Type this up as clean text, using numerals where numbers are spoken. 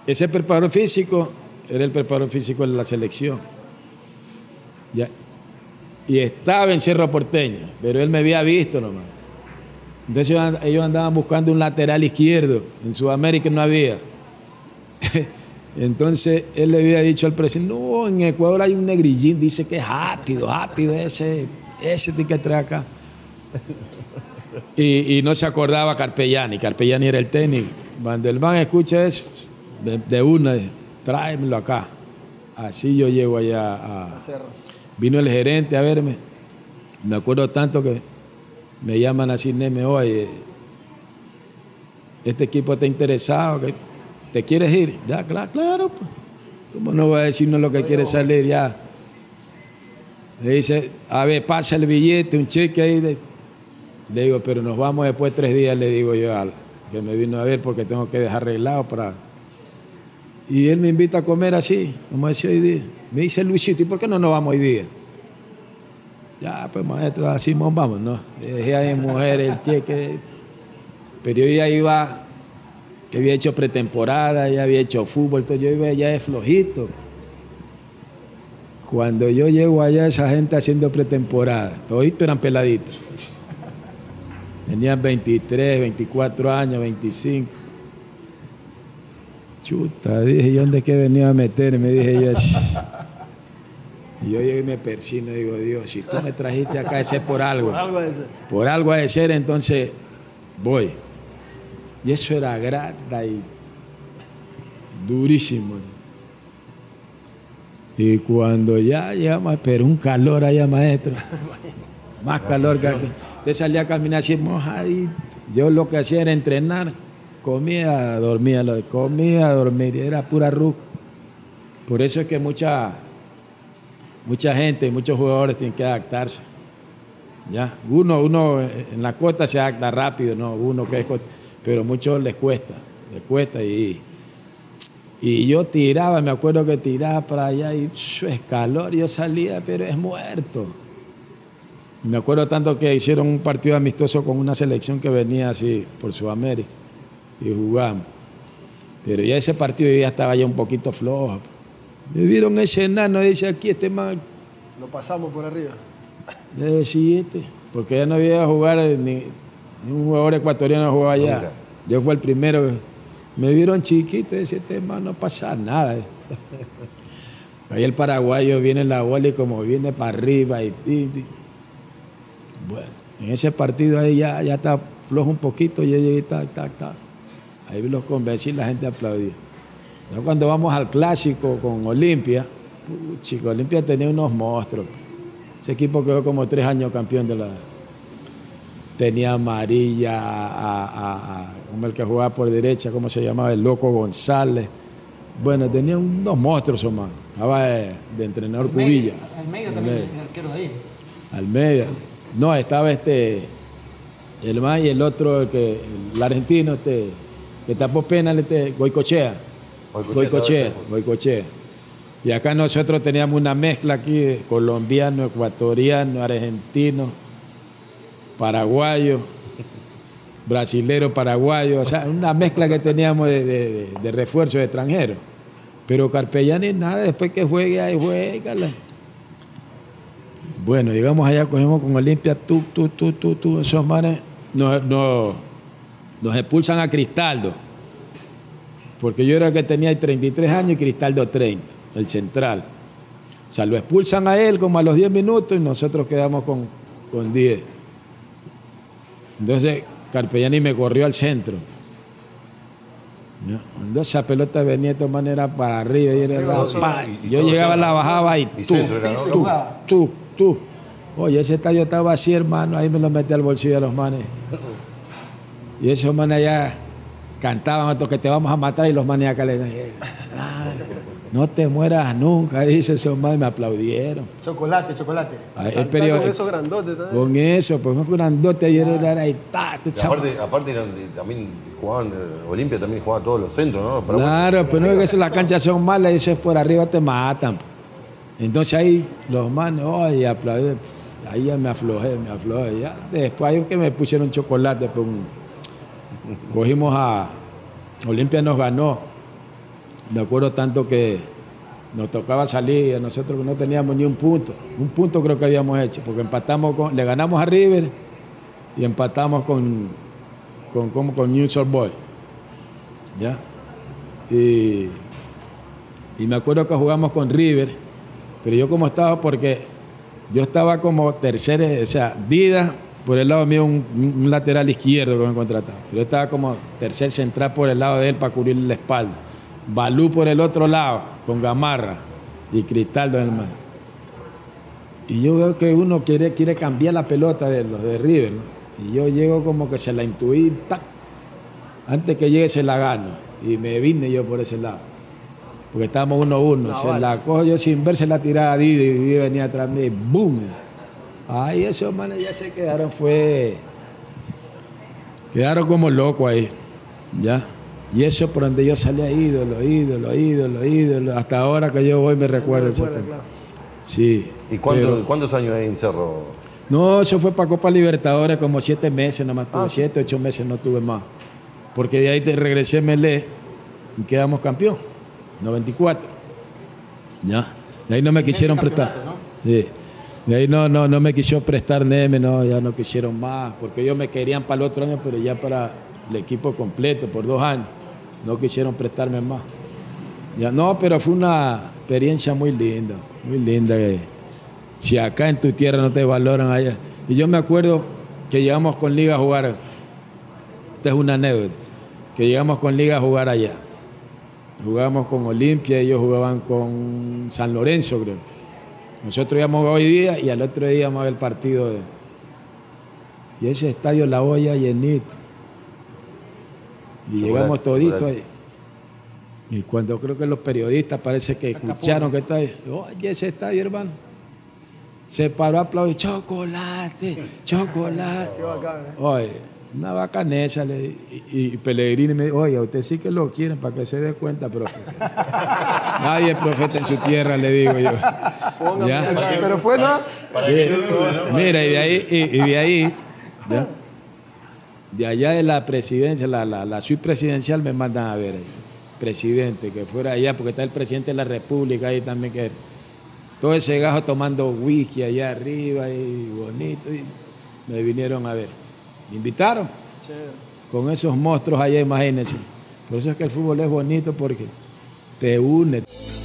ese preparador físico era el preparador físico de la selección. Ya. Y estaba en Cerro Porteño, pero él me había visto nomás. Entonces ellos andaban buscando un lateral izquierdo. En Sudamérica no había. Entonces él le había dicho al presidente, no, en Ecuador hay un negrillín, dice que es rápido ese tiene que traer acá. Y no se acordaba Carpellani era el técnico. Cuando el man escucha eso, de una, tráemelo acá. Así yo llego allá a Cerro. Vino el gerente a verme. Me acuerdo tanto que me llaman así, Neme, oye, este equipo está interesado, ¿te quieres ir? Ya, claro. Pues. ¿Cómo no voy a decirnos lo que quiere salir ya? Le dice, a ver, pasa el billete, un cheque ahí. Le digo, pero nos vamos después de 3 días, le digo yo al que me vino a ver porque tengo que dejar arreglado para... Y él me invita a comer así, como decía hoy día. Me dice, Luisito, ¿y por qué no nos vamos hoy día? Ya, pues maestro, a Simón vamos, ¿no? Dejé a mi mujer el cheque. Pero yo ya iba, que había hecho pretemporada, ya había hecho fútbol, entonces yo iba ya de flojito. Cuando yo llego allá, esa gente haciendo pretemporada, toditos eran peladitos. Tenían 23, 24 años, 25. Chuta, dije yo, ¿dónde es que venía a meterme? Dije yo. Y yo llego y me persino y digo, Dios, si tú me trajiste acá, ese por algo. Por algo ha de ser, entonces voy. Y eso era grata y durísimo. Y cuando ya llegamos, pero un calor allá, maestro. Más calor que aquí. Usted salía a caminar así mojadito. Yo lo que hacía era entrenar, comía, dormía, era pura ruca. Por eso es que mucha gente, muchos jugadores tienen que adaptarse. ¿Ya? Uno en la costa se adapta rápido, ¿no? Pero a muchos les cuesta y yo tiraba, me acuerdo que tiraba para allá y es calor, yo salía, pero es muerto. Me acuerdo tanto que hicieron un partido amistoso con una selección que venía así por Sudamérica y jugamos. Pero ya ese partido ya estaba ya un poquito flojo. Me vieron ese enano, dice aquí este man. Lo pasamos por arriba. Porque ya no había jugar, ni un jugador ecuatoriano jugaba allá. Nunca. Yo fui el primero. Me vieron chiquito y decía, este man no pasa nada. Ahí el paraguayo viene en la bola y como viene para arriba y bueno, en ese partido ahí ya está flojo un poquito, yo llegué, ahí los convencí, la gente aplaudía. Cuando vamos al clásico con Olimpia, chico, Olimpia tenía unos monstruos. Ese equipo quedó como 3 años campeón de la... Tenía amarilla, como el que jugaba por derecha, ¿cómo se llamaba? El Loco González. Bueno, tenía unos monstruos, hermano. Estaba de entrenador Cubilla. Almeida también, el arquero de ahí. Almeida. No, estaba el más y el otro, el argentino, que tapó penal, Goicoechea. Y acá nosotros teníamos una mezcla aquí de colombiano, ecuatoriano, argentino, paraguayo, brasilero, paraguayo, o sea, una mezcla que teníamos de refuerzos extranjeros. Pero Carpellani nada, después que juegue ahí, juégala. Bueno, llegamos allá, cogemos con Olimpia, esos manes nos expulsan a Cristaldo, porque yo era el que tenía 33 años y Cristaldo 30, el central. O sea, lo expulsan a él como a los 10 minutos y nosotros quedamos con 10. Entonces, Carpellani me corrió al centro. Cuando esa pelota venía de todas maneras para arriba y era yo llegaba, la bajaba y tú. Oye, ese estadio estaba así, hermano, ahí me lo metí al bolsillo de los manes. Y esos manes allá cantaban que te vamos a matar y los manes acá le decían, no te mueras nunca, dice esos manes, me aplaudieron. Chocolate. Con eso grandote también. Con eso, pues fue grandote ayer era ahí, aparte también jugaban, Olimpia también jugaba todos los centros, ¿no? Claro, pero no es que las canchas son malas y eso es por arriba te matan. Entonces ahí los manes, oye, aplaudí, ahí ya me aflojé, ya. Después ahí que me pusieron chocolate, pues, cogimos a Olimpia, nos ganó Me acuerdo tanto que nos tocaba salir, a nosotros no teníamos ni un punto creo que habíamos hecho, porque le ganamos a River y empatamos con Newell's Old Boys, ¿ya? Y me acuerdo que jugamos con River, pero yo como estaba, porque yo estaba como tercero, o sea, Dida por el lado mío, un lateral izquierdo que me contrataba, pero yo estaba como tercer central por el lado de él para cubrirle la espalda. Balú por el otro lado, con Gamarra y Cristaldo en el medio. Y yo veo que uno quiere cambiar la pelota de los de River, ¿no? Y yo llego como que se la intuí, ¡tac! Antes que llegue se la gano. Y me vine yo por ese lado. Porque estábamos 1-1. Se la cojo yo sin ver, se la tiraba a Didi, y Didi venía atrás de mí, ¡boom! Ahí esos manes ya se quedaron como locos ahí, ¿ya? Y eso por donde yo salía, ídolo. Hasta ahora que yo voy me recuerdo ese tema. Claro. Sí. ¿Y cuántos años hay en Cerro? No, eso fue para Copa Libertadores, como 7 meses nomás tuve, 7, 8 meses no tuve más. Porque de ahí regresé a Melé y quedamos campeón, 94. Ya. De ahí no me quisieron prestar. ¿No? Sí. De ahí no me quisieron prestar Neme, no, ya no quisieron más, porque ellos me querían para el otro año, pero ya para el equipo completo, por 2 años. No quisieron prestarme más. Ya no, pero fue una experiencia muy linda. Que si acá en tu tierra no te valoran allá. Y yo me acuerdo que llegamos con Liga a jugar. Esta es una anécdota. Que llegamos con Liga a jugar allá. Jugábamos con Olimpia, ellos jugaban con San Lorenzo, creo. Nosotros íbamos hoy día y al otro día íbamos a ver el partido. Y ese estadio La Olla llenito. Y llegamos toditos ahí. Y cuando creo que los periodistas parece que escucharon que está ahí, oye, ese estadio, hermano, se paró a aplaudir, chocolate. Qué bacán, ¿eh? Oye, una bacanesa. Y Pellegrini me dijo, oye, usted sí que lo quieren para que se dé cuenta, profe. Nadie es profeta en su tierra, le digo yo. ¿Ya? Pero fue, ¿no? Mira, y de ahí, ¿ya? De allá de la presidencia, la suite presidencial me mandan a ver ahí. Presidente, que fuera allá, porque está el presidente de la República ahí también, que todo ese gajo tomando whisky allá arriba y bonito, y me vinieron a ver. Me invitaron. Chévere. Con esos monstruos allá, imagínense. Por eso es que el fútbol es bonito, porque te une.